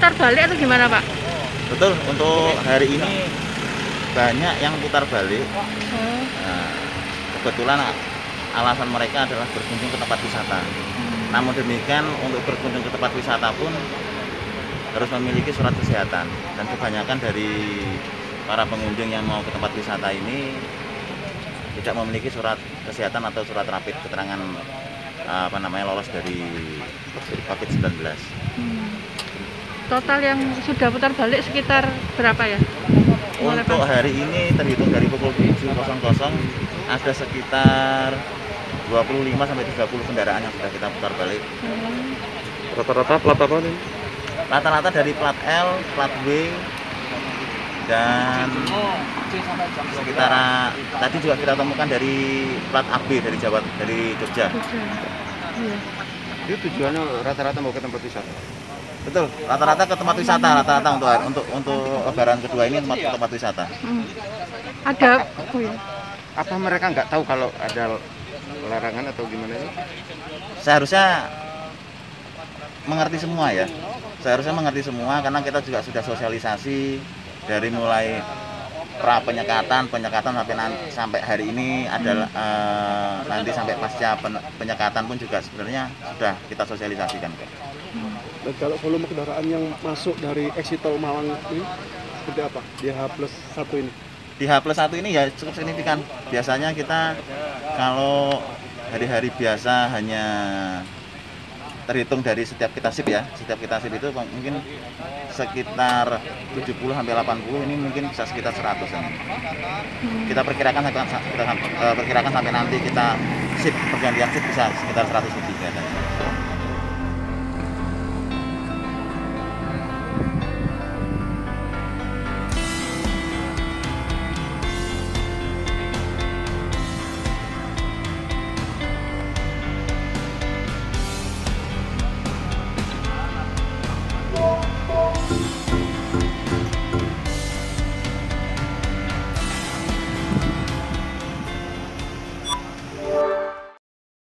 putar balik atau gimana Pak? Betul, untuk hari ini banyak yang putar balik. Oh. Nah, kebetulan alasan mereka adalah berkunjung ke tempat wisata. Namun demikian untuk berkunjung ke tempat wisata pun harus memiliki surat kesehatan, dan kebanyakan dari para pengunjung yang mau ke tempat wisata ini tidak memiliki surat kesehatan atau surat rapid keterangan lolos dari COVID-19. Total yang sudah putar balik sekitar berapa ya? Untuk hari ini terhitung dari pukul 7.00 ada sekitar 25 sampai 30 kendaraan yang sudah kita putar balik. Rata-rata plat apa nih? Rata-rata dari plat L, plat W, dan sekitar tadi juga kita temukan dari plat AB dari Jogja. Iya. Itu tujuannya rata-rata mau ke tempat wisata. Betul, rata-rata ke tempat wisata, rata-rata untuk lebaran kedua ini tempat wisata. Ada, oh ya. Apa mereka nggak tahu kalau ada larangan atau gimana sih? Seharusnya mengerti semua ya. Seharusnya mengerti semua karena kita juga sudah sosialisasi dari mulai pra penyekatan sampai hari ini adalah nanti sampai pasca penyekatan pun juga sebenarnya sudah kita sosialisasikan. Dan kalau volume kendaraan yang masuk dari exit tol Malang ini seperti apa di H+1 ini? Di H+1 ini ya cukup signifikan. Biasanya kita kalau hari-hari biasa hanya terhitung dari setiap kita sip ya. Setiap kita sip itu mungkin sekitar 70 sampai 80, ini mungkin bisa sekitar 100 ya. Kita perkirakan sampai nanti kita sip pergantian sip bisa sekitar 100 lebih ya.